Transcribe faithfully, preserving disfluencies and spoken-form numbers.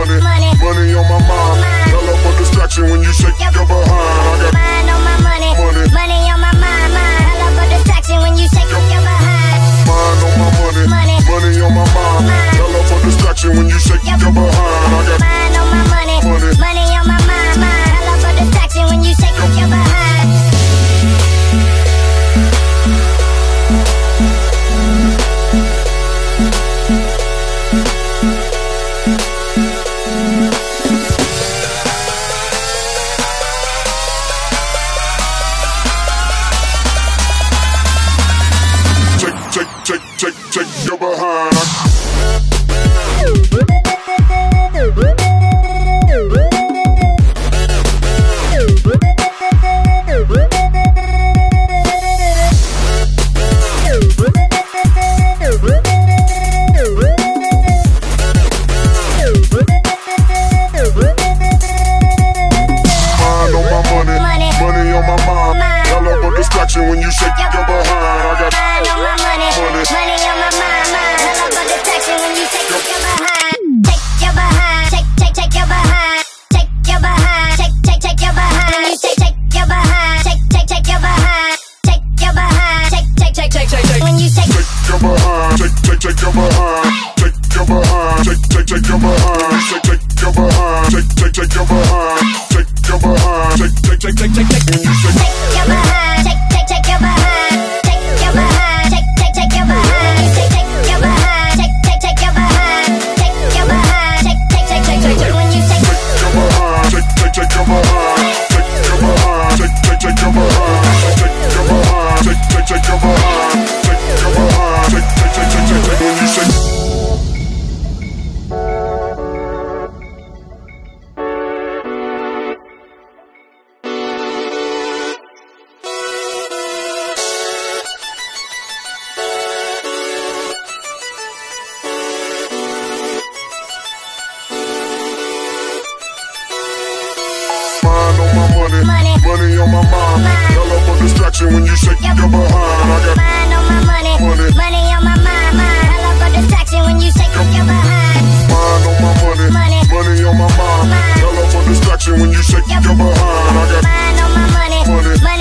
money, money, money on my mind. Hell of a distraction when you shake your behind. I got Mind on my money, money, money on my mind, mind. Hell of a distraction when you shake your behind. mind on my money, Money, money on my mind. Hell of a distraction when you shake your behind. I got mind on my money, money, money on my mind, mind. Hell of a distraction when you shake your behind. Take, take, take, take, take your behind. When you shake your behind, I got mind on my money, money, money on my mind, mind. Hell of a distraction when you shake your behind. Take your behind, take, take, take your behind. Take your behind, take, take, take your behind. When you take, take your behind, take, take, take your behind. Take your behind, take, take, take, take, take, take. When you take, take your behind, take, take, take your behind. Take your behind, take, take, take your behind. Take, take your behind, take, take, take your behind. Take your behind, take, take, take, take, take, take. When you shake take your behind, take, take, take your behind. Take your behind, take, take, take your behind. You say take your behind, take, take, take your behind. Take your behind, take, take, take, take, take, take. When you say take your behind, take, take, take your behind. Take your behind, take, take, take your behind. Take your behind, take, take, take your behind. Take your behind, take, take, take, take, take, take. When you say money, money on my mind. Hell of a distraction when you shake your behind. I got mind on my money, money, money on my mind, mind. Hell of a distraction when you shake your behind. mind on my money, money, money on my mind. Hell of a distraction when you shake your behind. I got mind on my money, money.